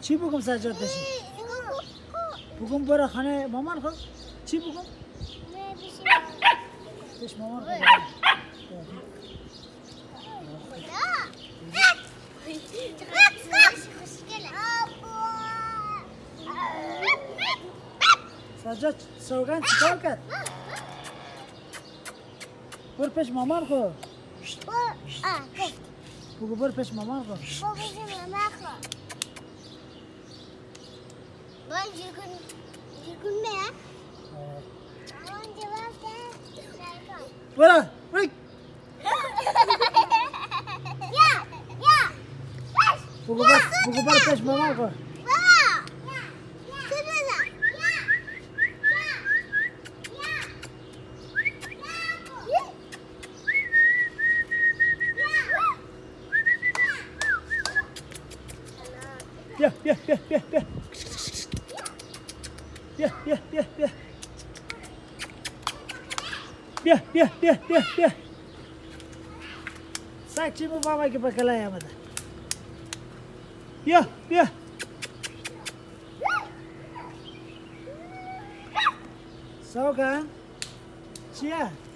چی بگم سجاد بشی؟ بگم برای خانه مامان خود؟ چی بگم؟ پیش مامان خود سجاد سوگند چیکار کرد؟ بر پیش مامان خود بگو بر پیش مامان خود برا برا بگو بر پیش مامان خود Yeah. Sachi mo mama ke pakalaya mada. Yeah. Saugan. Chia.